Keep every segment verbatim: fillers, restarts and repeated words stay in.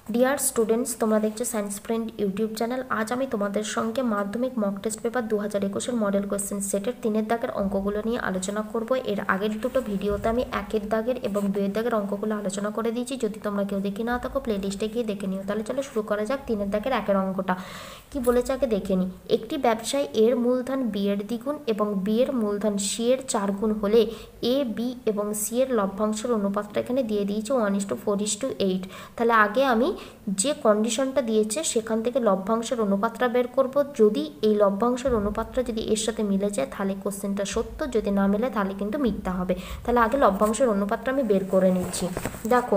Dear students, তোমরা দেখছো science friend YouTube channel. আজ আমি তোমাদের সঙ্গে মাধ্যমিক মক টেস্ট পেপার দু হাজার একুশের মডেল কোয়েশ্চেন সেটের তিনের দাগের অঙ্কগুলো নিয়ে আলোচনা করব। এর আগের দুটো ভিডিওতে আমি একের দাগের এবং দুয়ের দাগের অঙ্কগুলো আলোচনা করে দিয়েছি। যদি তোমরা কেউ দেখে না থাকো প্লে লিস্টে গিয়ে দেখে নিও। তাহলে চলো শুরু করা যাক। তিনের দাগের একের অঙ্কটা কি বলেছে আগে দেখে নিই। একটি ব্যবসায় এর মূলধন বি এর দ্বিগুণ এবং বি এর মূলধন সি এর চার গুণ হলে এ বি এবং সি এর লভ্যাংশের অনুপাতটা এখানে দিয়ে দিয়েছে one is to four is to eight. তাহলে আগে আমি যে কন্ডিশনটা দিয়েছে সেখান থেকে লভ্যাংশের অনুপাতটা বের করব। যদি এই লভ্যাংশের অনুপাতটা যদি এর সাথে মিলে যায় তাহলে কোশ্চেনটা সত্য, যদি না মিলে তাহলে কিন্তু মিথ্যা হবে। তাহলে আগে লভ্যাংশের অনুপাতটা আমি বের করে নিচ্ছি। দেখো,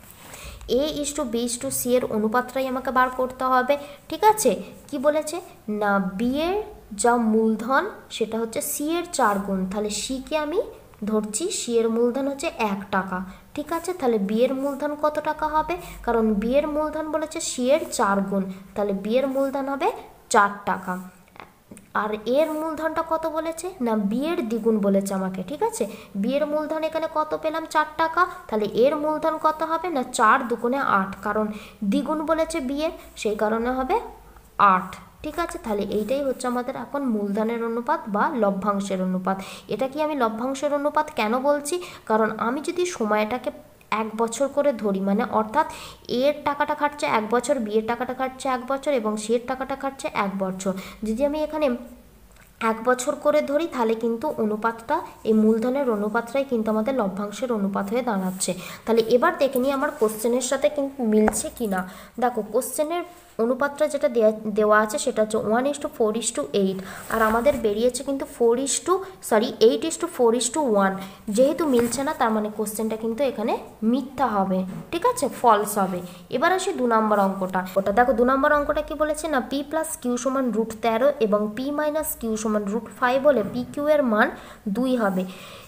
A is to B is to C এর অনুপাতটাই আমাকে বার করতে হবে। ঠিক আছে, কি বলেছে না বি এর যা মূলধন সেটা হচ্ছে সি এর চার গুণ। তাহলে সিকে আমি ধরছি, সি এর মূলধন হচ্ছে এক টাকা। ঠিক আছে, তাহলে বি এর মূলধন কত টাকা হবে? কারণ বি এর মূলধন বলেছে সি এর চার গুণ, তাহলে বি এর মূলধন হবে চার টাকা। আর এর মূলধনটা কত বলেছে না বি এর দ্বিগুণ বলেছে আমাকে। ঠিক আছে, বি এর মূলধন এখানে কত পেলাম? চার টাকা। তাহলে এর মূলধন কত হবে না চার দুগুণে আট, কারণ দ্বিগুণ বলেছে বি এর, সেই কারণে হবে আট। ঠিক আছে, তাহলে এইটাই হচ্ছে আমাদের এখন মূলধনের অনুপাত বা লভ্যাংশের অনুপাত। এটা কি আমি লভ্যাংশের অনুপাত কেন বলছি? কারণ আমি যদি সময়টাকে এক বছর করে ধরি, মানে অর্থাৎ এর টাকাটা খাটছে এক বছর, বি এর টাকাটা খাটছে এক বছর এবং সি এর টাকাটা খাটছে এক বছর, যদি আমি এখানে এক বছর করে ধরি তাহলে কিন্তু অনুপাতটা এই মূলধনের অনুপাতটাই কিন্তু আমাদের লভ্যাংশের অনুপাত হয়ে দাঁড়াচ্ছে। তাহলে এবার দেখে নিই আমার কোশ্চেনের সাথে কিন্তু মিলছে কি না। দেখো, কোশ্চেনের অনুপাতটা যেটা দেওয়া আছে সেটা হচ্ছে one is to four is to eight, আর আমাদের বেরিয়েছে কিন্তু four is to sorry eight is to four is to one. যেহেতু মিলছে না তার মানে কোশ্চেনটা কিন্তু এখানে মিথ্যা হবে। ঠিক আছে, ফলস হবে। এবার আসি দু নম্বর অঙ্কটা। ওটা দেখো, দু নম্বর অঙ্কটা কি বলেছে না পি প্লাস কিউ সমান রুট তেরো এবং পি মাইনাস কিউ সমান রুট ফাইভ হলে পি কিউ এর মান দুই হবে।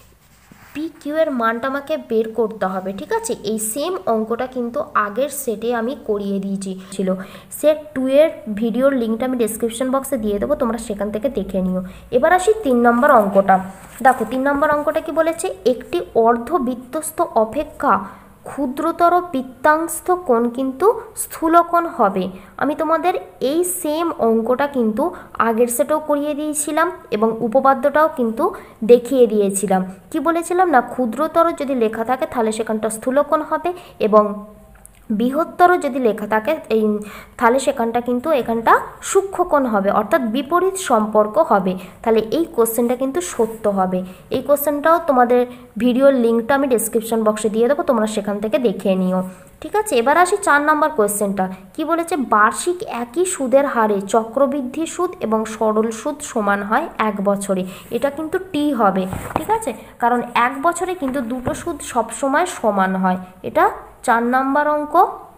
পি কিউ এর মানটা আমাকে বের করতে হবে। ঠিক আছে, এই সেম অঙ্কটা কিন্তু আগের সেটে আমি করিয়ে দিয়েছি ছিল। সেট টু এর ভিডিওর লিঙ্কটা আমি ডেসক্রিপশন বক্সে দিয়ে দেবো, তোমরা সেখান থেকে দেখে নিও। এবার আসি তিন নম্বর অঙ্কটা। দেখো, তিন নম্বর অঙ্কটা কি বলেছে, একটি অর্ধবৃত্তস্থ অপেক্ষা ক্ষুদ্রতর বৃত্তাংশ কোণ কিন্তু স্থূলকোণ হবে। আমি তোমাদের এই সেম অঙ্কটা কিন্তু আগের সেটেও করিয়ে দিয়েছিলাম এবং উপপাদ্যটাও কিন্তু দেখিয়ে দিয়েছিলাম। কি বলেছিলাম না ক্ষুদ্রতর যদি লেখা থাকে তাহলে সেখানটা স্থূলকোণ হবে এবং বৃহত্তর যদি লেখা থাকে এই তাহলে সেখানটা কিন্তু এখানটা সূক্ষ্মকোণ হবে, অর্থাৎ বিপরীত সম্পর্ক হবে। তাহলে এই কোশ্চেনটা কিন্তু সত্য হবে। এই কোশ্চেনটাও তোমাদের ভিডিওর লিঙ্কটা আমি ডেসক্রিপশন বক্সে দিয়ে দেবো, তোমরা সেখান থেকে দেখে নিও। ঠিক আছে, এবার আসি চার নম্বর কোয়েশ্চেনটা। কি বলেছে, বার্ষিক একই সুদের হারে চক্রবৃদ্ধি সুদ এবং সরল সুদ সমান হয় এক বছরে। এটা কিন্তু টি হবে। ঠিক আছে, কারণ এক বছরে কিন্তু দুটো সুদ সবসময় সমান হয়। এটা চার নম্বর অঙ্ক,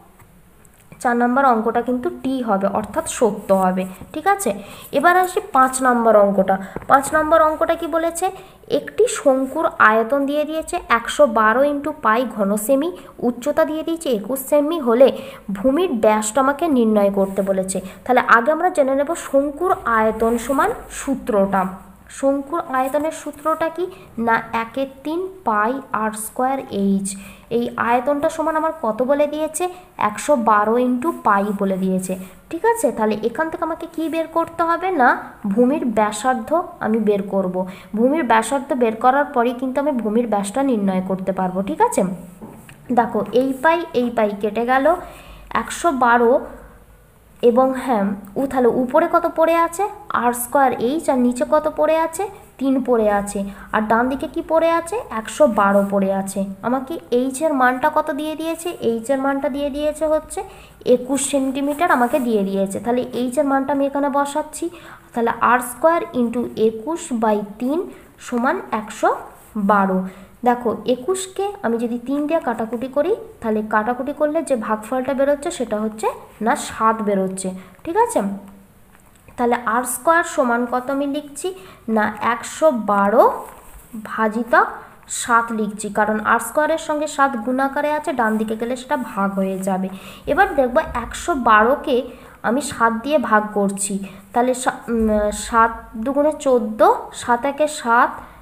চার নম্বর অঙ্কটা কিন্তু টি হবে, অর্থাৎ সত্য হবে। ঠিক আছে, এবার আসি পাঁচ নম্বর অঙ্কটা। পাঁচ নম্বর অঙ্কটা কি বলেছে, একটি শঙ্কুর আয়তন দিয়ে দিয়েছে একশো বারো ইন্টু পাই ঘন সেমি, উচ্চতা দিয়ে দিয়েছে একুশ সেমি হলে ভূমির ব্যাসটা আমাকে নির্ণয় করতে বলেছে। তাহলে আগে আমরা জেনে নেব শঙ্কুর আয়তন সমান সূত্রটা। শঙ্কুর আয়তনের সূত্রটা কি না একের তিন পাই আর স্কোয়ার এইচ। এই আয়তনটা সমান আমার কত বলে দিয়েছে, একশো বারো ইন্টু পাই বলে দিয়েছে। ঠিক আছে, তাহলে এখান থেকে আমাকে কি বের করতে হবে না ভূমির ব্যাসার্ধ আমি বের করব। ভূমির ব্যাসার্ধ বের করার পরেই কিন্তু আমি ভূমির ব্যাসটা নির্ণয় করতে পারবো। ঠিক আছে, দেখো এই পাই এই পাই কেটে গেল, একশো বারো এবং হ্যাঁ ও তাহলে উপরে কত পড়ে আছে আর স্কোয়ার এইচ, আর নিচে কত পড়ে আছে তিন পড়ে আছে, আর ডান দিকে কি পড়ে আছে একশো বারো পড়ে আছে। আমাকে এইচের মানটা কত দিয়ে দিয়েছে, এইচের মানটা দিয়ে দিয়েছে হচ্ছে একুশ সেন্টিমিটার আমাকে দিয়ে দিয়েছে। তাহলে এইচের মানটা আমি এখানে বসাচ্ছি। তাহলে আর স্কোয়ার ইন্টু একুশ বাই তিন সমান একশো বারো। দেখো, একুশকে আমি যদি তিন দিয়ে কাটাকুটি করি তাহলে কাটাকুটি করলে যে ভাগফলটা বেরোচ্ছে সেটা হচ্ছে না সাত বেরোচ্ছে। ঠিক আছে, তাহলে আর স্কোয়ার সমান কত আমি লিখছি না একশো বারো ভাজিতা সাত লিখছি, কারণ আর স্কোয়ারের সঙ্গে সাত গুণাকারে আছে, ডান দিকে গেলে সেটা ভাগ হয়ে যাবে। এবার দেখবো একশো বারোকে আমি সাত দিয়ে ভাগ করছি, তাহলে সাত দুগুণে চোদ্দো, সাত একে সাত,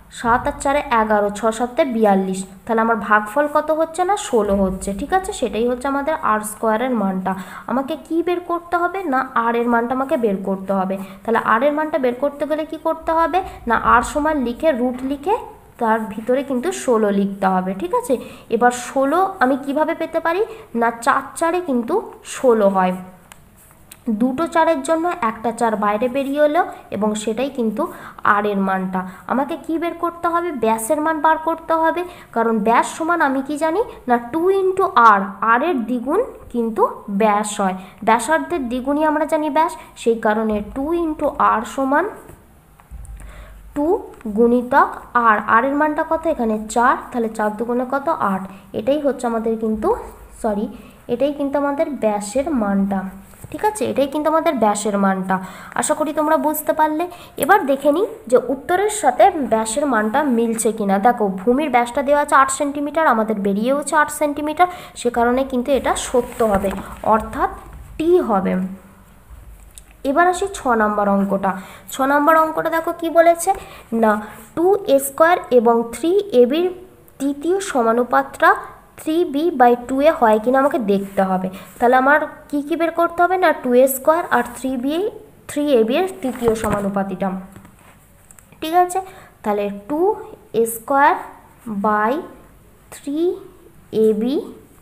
সাত আর চারে এগারো, ছ সাতে বিয়াল্লিশ, তাহলে আমার ভাগফল কত হচ্ছে না ষোলো হচ্ছে। ঠিক আছে, সেটাই হচ্ছে আমাদের আর স্কোয়ারের মানটা। আমাকে কি বের করতে হবে না আর এর মানটা আমাকে বের করতে হবে। তাহলে আর এর মানটা বের করতে গেলে কি করতে হবে না আর সমান লিখে রুট লিখে তার ভিতরে কিন্তু ষোলো লিখতে হবে। ঠিক আছে, এবার ষোলো আমি কিভাবে পেতে পারি না চার চারে কিন্তু ষোলো হয়, দুটো চারের জন্য একটা চার বাইরে বেরিয়ে এলো এবং সেটাই কিন্তু আর এর মানটা। আমাকে কি বের করতে হবে ব্যাসের মান বার করতে হবে, কারণ ব্যাস সমান আমি কি জানি না টু ইন্টু আর, আর এর দ্বিগুণ কিন্তু ব্যাস হয়, ব্যাসার্ধের দ্বিগুণই আমরা জানি ব্যাস, সেই কারণে টু ইন্টু আর সমান টু গুণিতক আর, আর এর মানটা কত এখানে চার, তাহলে চার দুগুণে কত আট, এটাই হচ্ছে আমাদের কিন্তু সরি এটাই কিন্তু আমাদের ব্যাসের মানটা। ঠিক আছে, এটাই কিন্তু আমাদের ব্যাসের মানটা। আশা করি তোমরা বুঝতে পারলে। এবার দেখে নিই যে উত্তরের সাথে ব্যাসের মানটা মিলছে কিনা। দেখো ভূমির ব্যাসটা দেওয়া আছে আট সেন্টিমিটার, আমাদের বেরিয়েওছে আট সেন্টিমিটার, সে কারণে কিন্তু এটা সত্য হবে, অর্থাৎ টি হবে। এবার আসি ছ নম্বর অঙ্কটা। ছ নম্বর অঙ্কটা দেখো কি বলেছে না টু এ স্কোয়ার এবং থ্রি এ বির তৃতীয় সমানুপাতটা three B by two A হয় কিনা আমাকে দেখতে হবে। তাহলে আমার কি কি বের করতে হবে না টু এ স্কোয়ার আর three B three A B এর তৃতীয় সমানুপাতিটা। ঠিক আছে, তাহলে two A square by three A B,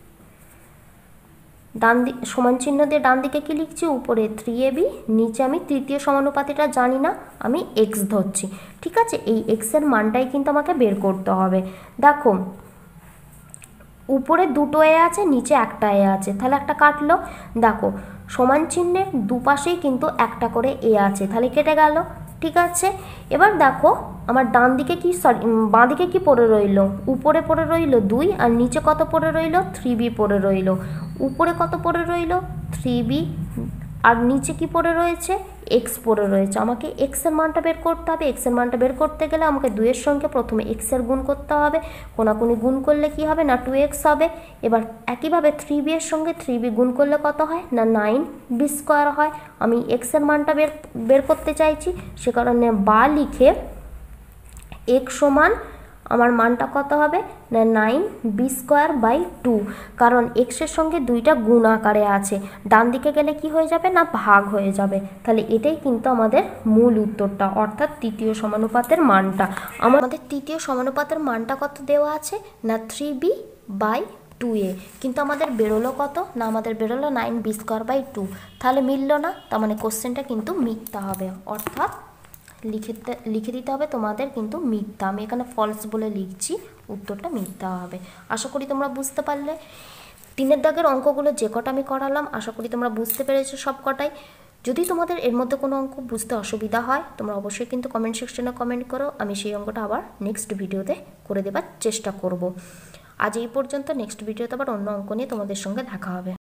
ডান দিক সমান চিহ্ন দিয়ে ডান দিকে কি লিখছি উপরে থ্রি এ বি, নিচে আমি তৃতীয় সমানুপাতিটা জানি না, আমি এক্স ধরছি। ঠিক আছে, এই এক্সের মানটাই কিন্তু আমাকে বের করতে হবে। দেখো উপরে দুটো এ আছে, নিচে একটা এ আছে, তাহলে একটা কাটলো। দেখো সমান চিহ্নের দুপাশেই কিন্তু একটা করে এ আছে, তাহলে কেটে গেল। ঠিক আছে, এবার দেখো আমার ডান দিকে কি সরি বাঁ দিকে কি পড়ে রইল, উপরে পড়ে রইল দুই আর নিচে কত পড়ে রইল থ্রি বি পড়ে রইল। উপরে কত পড়ে রইল থ্রি বি আর নিচে কি পড়ে রয়েছে এক্স পড়ে রয়েছে। আমাকে এক্সের মানটা বের করতে হবে। এক্সের মানটা বের করতে গেলে আমাকে দুইয়ের সঙ্গে প্রথমে এক্সের গুণ করতে হবে, কোনাকুনি গুণ করলে কি হবে না টু এক্স হবে। এবার একইভাবে থ্রি বি এর সঙ্গে থ্রি বি গুণ করলে কত হয় না নাইন বি স্কোয়ার হয়। আমি এক্সের মানটা বের বের করতে চাইছি, সে কারণে বা লিখে এক্স সমান আমার মানটা কত হবে না nine B square by two, কারণ এক্সের সঙ্গে দুইটা গুণ আকারে আছে, ডান দিকে গেলে কি হয়ে যাবে না ভাগ হয়ে যাবে। তাহলে এটাই কিন্তু আমাদের মূল উত্তরটা, অর্থাৎ তৃতীয় সমানুপাতের মানটা। আমাদের তৃতীয় সমানুপাতের মানটা কত দেওয়া আছে না three B by two A, কিন্তু আমাদের বেরোলো কত না আমাদের বেরোলো nine B square by two, তাহলে মিললো না, তার মানে কোশ্চেনটা কিন্তু মিথ্যা হবে, অর্থাৎ লিখে লিখে দিতে হবে তোমাদের কিন্তু মিথ্যা। আমি এখানে ফলস বলে লিখছি, উত্তরটা মিথ্যা হবে। আশা করি তোমরা বুঝতে পারলে। তিনের দাগের অঙ্কগুলো যে কটা আমি করালাম আশা করি তোমরা বুঝতে পেরেছো সব কটাই। যদি তোমাদের এর মধ্যে কোনো অঙ্ক বুঝতে অসুবিধা হয় তোমরা অবশ্যই কিন্তু কমেন্ট সেকশনে কমেন্ট করো, আমি সেই অঙ্কটা আবার নেক্সট ভিডিওতে করে দেবার চেষ্টা করব। আজ এই পর্যন্ত, নেক্সট ভিডিওতে আবার অন্য অঙ্ক নিয়ে তোমাদের সঙ্গে দেখা হবে।